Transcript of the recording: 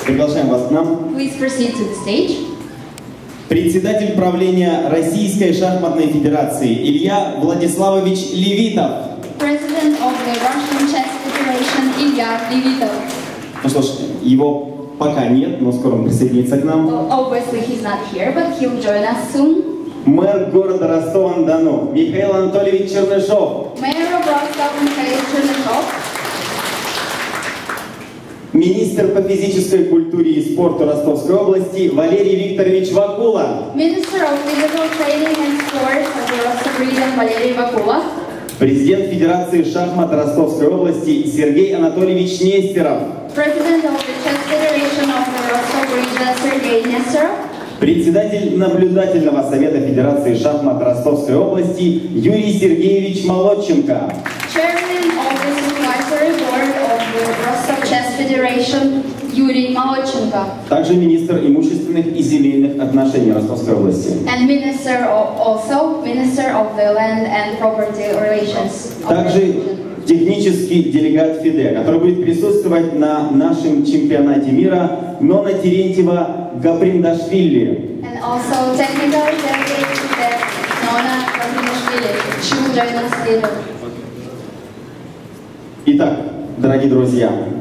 Приглашаем вас к нам. Please proceed to the stage. Председатель правления Российской шахматной федерации Илья Владиславович Левитов. President of the Russian Chess Federation Ilya Levitov. Ну что ж, его пока нет, но скоро он присоединится к нам. Well, obviously he's not here, but he'll join us soon. Мэр города Ростова-на-Дону Михаил Анатольевич Чернышов. Mayor of Rostov Mikhail Chernyshov. Министр по физической культуре и спорту Ростовской области Валерий Викторович Вакула. Minister of Physical Training and Sports of the Rostov region Valery Vakula. Президент Федерации шахмат Ростовской области Сергей Анатольевич Нестеров. President of the Chess Federation of the Rostov region Sergei Nesterov. Председатель наблюдательного совета Федерации шахмат Ростовской области Юрий Сергеевич Молодченко. Chairman of the Supervisory Board of the Rostov Chess Federation Юрий Молодченко. Также министр имущественных и земельных отношений Ростовской области. And also Minister of the Land and Property Relations. Также технический делегат ФИДЕ, который будет присутствовать на нашем чемпионате мира Нона Терентьева Гаприндашвили. And also technical delegate to the Nona Gaprinashvili. She will join us later. Итак, дорогие друзья,